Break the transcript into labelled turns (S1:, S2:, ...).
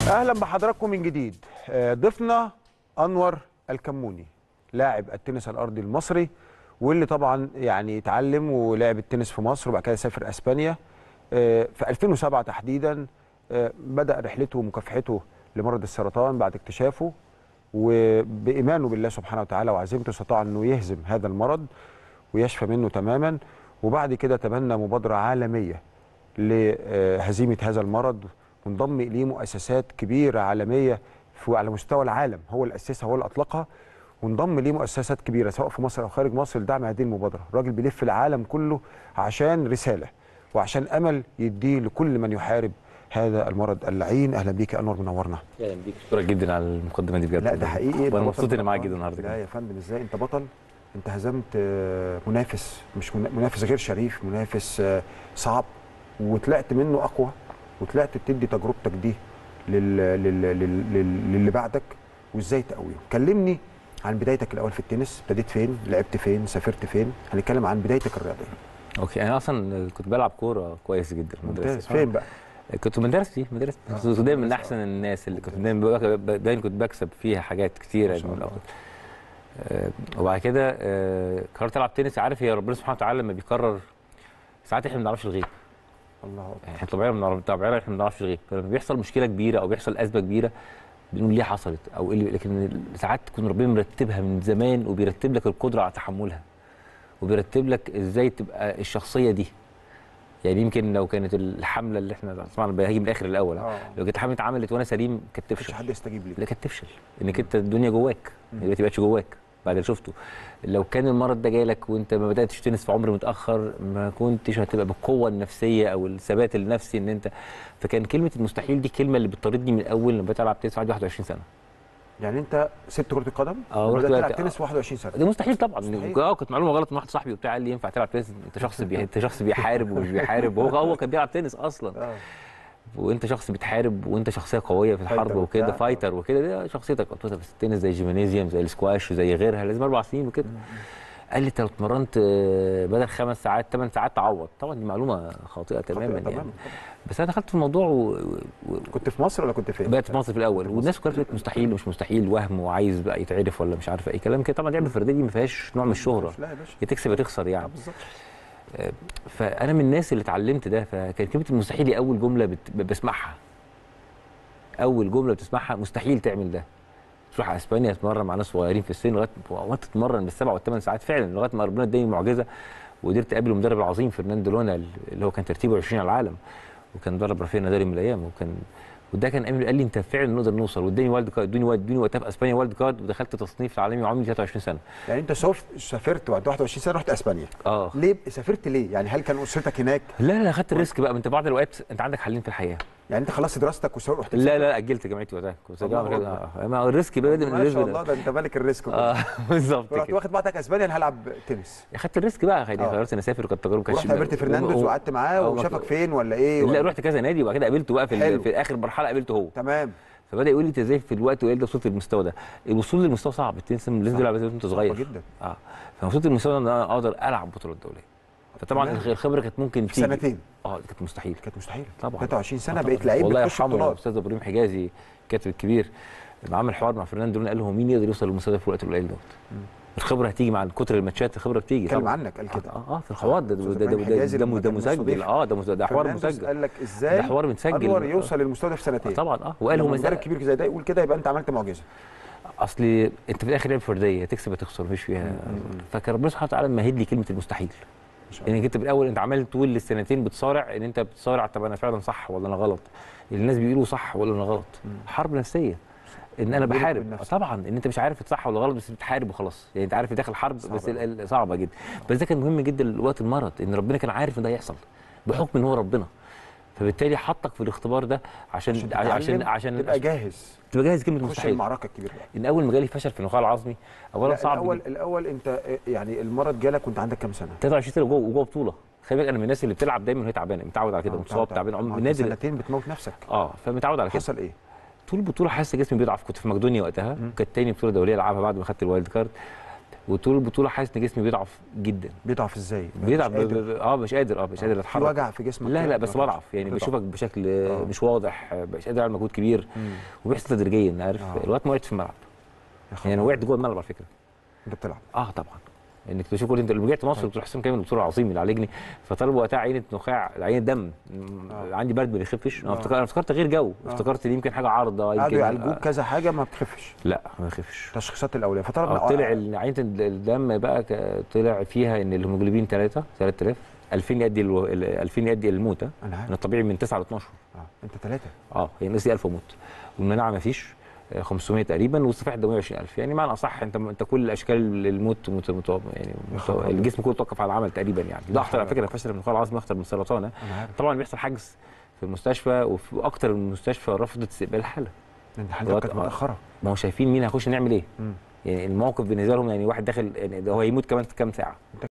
S1: اهلا بحضراتكم من جديد. ضيفنا انور الكموني، لاعب التنس الارضي المصري، واللي طبعا يعني اتعلم ولعب التنس في مصر وبعد كده سافر اسبانيا. في 2007 تحديدا بدا رحلته ومكافحته لمرض السرطان بعد اكتشافه، وبايمانه بالله سبحانه وتعالى وعزيمته استطاع انه يهزم هذا المرض ويشفى منه تماما. وبعد كده تبنى مبادره عالميه لهزيمه هذا المرض، وانضم اليه مؤسسات كبيره عالميه على مستوى العالم، هو اللي اسسها هو اللي اطلقها، وانضم ليه مؤسسات كبيره سواء في مصر او خارج مصر لدعم هذه المبادره. الراجل بيلف العالم كله عشان رساله وعشان امل يديه لكل من يحارب هذا المرض اللعين. اهلا بيك يا انور، منورنا.
S2: اهلا بيك، شكرا جدا على المقدمه دي بجد.
S1: لا ده حقيقي،
S2: وانا مبسوط اني معاك جدا النهارده.
S1: لا يا فندم، ازاي انت بطل؟ انت هزمت منافس، مش منافس غير شريف، منافس صعب، وطلعت منه اقوى، وطلعت بتدي تجربتك دي للي بعدك، وازاي تقويهم. كلمني عن بدايتك الاول في التنس، ابتديت فين؟ لعبت فين؟ سافرت فين؟ هنتكلم عن بدايتك الرياضيه.
S2: اوكي، انا اصلا كنت بلعب كوره كويس جدا في المدرسه.
S1: فين بقى؟
S2: كنت في مدرستي، كنت دايما من احسن الناس اللي كنت دايما كنت بكسب فيها حاجات كتيره من الاول. وبعد كده قررت العب تنس. عارف، يا ربنا سبحانه وتعالى لما بيقرر ساعات احنا ما بنعرفش الغيب.
S1: الله اكبر.
S2: احنا طبيعيا احنا ما بنعرفش الغيب، فلما بيحصل مشكله كبيره او بيحصل ازمه كبيره بنقول ليه حصلت او ايه، لكن ساعات تكون ربنا مرتبها من زمان وبيرتب لك القدره على تحملها، وبيرتب لك ازاي تبقى الشخصيه دي. يعني يمكن لو كانت الحمله اللي احنا طبعا هيجي من الاخر الاول، لو كانت الحمله اتعملت وانا سليم كانت تفشل،
S1: مش حد يستجيب لي.
S2: لا كانت تفشل، انك انت الدنيا جواك دلوقتي ما بقتش جواك بعد اللي شفته. لو كان المرض ده جالك وانت ما بداتش تنس في عمر متاخر ما كنتش هتبقى بالقوه النفسيه او الثبات النفسي ان انت. فكان كلمه المستحيل دي الكلمه اللي بتطاردني من اول لما بدات العب تنس عندي 21 سنه.
S1: يعني انت سبت كره القدم
S2: وبدات
S1: تلعب تنس في 21 سنه؟
S2: ده مستحيل طبعا. كانت معلومه غلط من واحد صاحبي وبتاع، قال لي ينفع تلعب تنس؟ انت شخص بيحارب ومش بيحارب. هو كان بيلعب تنس اصلا. وانت شخص بتحارب وانت شخصيه قويه في الحرب وكده، فايتر وكده، دي شخصيتك في التنس زي الجيمنازيوم زي السكواش زي غيرها، لازم 4 سنين وكده. قال لي انت لو اتمرنت بدل 5 ساعات 8 ساعات تعوض. طبعا دي معلومه خاطئه تماما يعني. بس انا دخلت في الموضوع
S1: كنت في مصر ولا كنت فين؟
S2: بقيت في مصر في الاول، والناس كلها بتقول مستحيل ومش مستحيل، وهم وعايز بقى يتعرف ولا مش عارف اي كلام كده. طبعا لعبه الفرديه دي ما فيهاش نوع من الشهره، يا تكسب يا تخسر يعني.
S1: بالظبط.
S2: فانا من الناس اللي اتعلمت ده. فكان كلمه المستحيل دي اول جمله بسمعها، اول جمله بتسمعها مستحيل تعمل ده. تروح اسبانيا تتمرن مع ناس صغيرين في السن لغايه وانت تتمرن بال7 وال8 ساعات فعلا لغايه ما ربنا اداني معجزه وقدرت اقابل المدرب العظيم فرناندو لونا اللي هو كان ترتيبه 20 على العالم، وكان درب رافائيل نادال من الايام، وده كان قال لي انت فعلا نقدر نوصل، واداني والد كارد، ادوني وقتها في اسبانيا والد كارد، ودخلت تصنيف عالمي وعمري 23 سنه.
S1: يعني انت سافرت بعد 21 سنه رحت اسبانيا. ليه سافرت ليه؟ يعني هل كان اسرتك هناك؟
S2: لا اخدت الريسك بقى. انت بعض الاوقات انت عندك حلين في الحياه.
S1: يعني انت خلصت دراستك ورحت؟
S2: لا اجلت جامعتي وقتها. كنت ما الريسك بقى من
S1: ما شاء الله، ده انت مالك الريسك.
S2: بالظبط
S1: رحت واخد بعضك اسبانيا، انا هلعب تنس.
S2: اخدت الريسك بقى، قررت اني اسافر، وكانت تجربه.
S1: رحت قابلت فرناندوز وقعدت معاه وشافك فين ولا ايه؟
S2: لا رحت كذا نادي وبعد كده قابلته بقى في اخر مرحله قابلته هو.
S1: تمام.
S2: فبدا يقول لي انت ازاي في الوقت القليل ده وصلت للمستوى ده؟ الوصول للمستوى صعب، التنس لازم تلعب وانت صغير
S1: جدا.
S2: فوصلت للمستوى ده ان انا اقدر العب بطولات دوليه. فطبعا الخبره كانت ممكن
S1: في سنتين.
S2: كانت مستحيل.
S1: طبعا 23 سنه بقيت لعيب
S2: والله
S1: بتخش بطولات.
S2: يرحمه الاستاذ ابراهيم حجازي الكاتب الكبير لما عمل حوار مع فرناندو لونا قال له مين يقدر يوصل للمستوى ده في الوقت القليل دوت؟ الخبره هتيجي مع كتر الماتشات، الخبره بتيجي.
S1: اتكلم عنك قال كده.
S2: في الحوار ده مسجل. ده حوار مسجل.
S1: قال لك ازاي
S2: ده حوار متسجل
S1: انور يوصل للمستوى ده في سنتين.
S2: طبعا وقال هو
S1: مدرب كبير زي ده يقول كده يبقى انت عملت معجزه.
S2: اصل انت في الاخر لعبه فرديه، تكسب تخسر مفيش فيها. فكان ربنا سبحانه وتعالى مهد لي كلمه المستحيل. يعني انت بالاول انت عمال طول السنتين بتصارع ان انت بتصارع، طب انا فعلا صح ولا انا غلط؟ الناس بيقولوا صح ولا انا غلط؟ حرب نفسيه ان انا بحارب. طبعا ان انت مش عارف صح ولا غلط بس بتحارب وخلاص. يعني انت عارف داخل حرب بس صعبه جدا. بس ده كان مهم جدا وقت المرض، ان ربنا كان عارف ان ده هيحصل بحكم ان هو ربنا. فبالتالي حطك في الاختبار ده عشان
S1: تبقى جاهز.
S2: كلمه مستحيل.
S1: تخش المعركه الكبيره.
S2: ان اول ما جالي فشل في النخاع العظمي اولا صعب.
S1: الاول انت يعني المرض جالك وانت عندك كام سنه؟
S2: 23 سنه وجوه بطوله. خلي بالك انا من الناس اللي بتلعب دايما وهي تعبانه، متعود على كده، متصاب تعبان
S1: نادر. سنتين بتموت نفسك.
S2: فمتعود على كده.
S1: حصل ايه؟
S2: طول البطوله حاسس جسمي بيضعف. كنت في مقدونيا وقتها، كانت تاني بطوله دوليه العبها بعد ما خدت الوايلد كارد. وطول البطوله حاسس ان جسمي بيضعف جدا.
S1: بيضعف ازاي؟
S2: بيضعف مش قادر قادر اتحرك.
S1: في وجع في جسمك؟
S2: لا بس بضعف يعني، بشوفك بشكل مش واضح، مش قادر اعمل مجهود كبير. وبيحصل تدريجيا، عارف الوقت ما وقعتش في الملعب يعني، انا وقعت جوه الملعب على فكره.
S1: انت بتلعب؟
S2: طبعا. انك تشوف انت اللي رجعت مصر دكتور حسام كامل الدكتور العظيم اللي عالجني، فطلب وقتها عينه نخاع، عينه دم. عندي برد ما بيخفش. انا افتكرت غير جو، افتكرت ان يمكن حاجه عارضه، يمكن
S1: قعدوا يعالجوك كذا حاجه ما بتخفش.
S2: لا ما بيخفش.
S1: تشخيصات الاوليه فطلب
S2: طلع عينه الدم بقى طلع فيها ان الهيموجلوبين 3000 2000 يؤدي 2000 يؤدي الموت.
S1: انا
S2: الطبيعي من 9 ل 12.
S1: انت 3.
S2: هي الناس دي 1000 وموت، والمناعه ما فيش 500 تقريبا، والصفائح الدمويه 20000. يعني معنى اصح انت كل اشكال الموت يعني الجسم كله توقف على العمل تقريبا يعني. ده اخطر على فكره، فشل النخاع العظمي اخطر من السرطان. طبعا بيحصل حجز في المستشفى، وفي اكتر من مستشفى رفضت استقبال الحاله.
S1: انت حالتك كانت متاخره.
S2: ما هو شايفين مين هيخش نعمل ايه. يعني الموقف بالنسبه لهم يعني واحد داخل يعني هو هيموت كمان كام ساعه.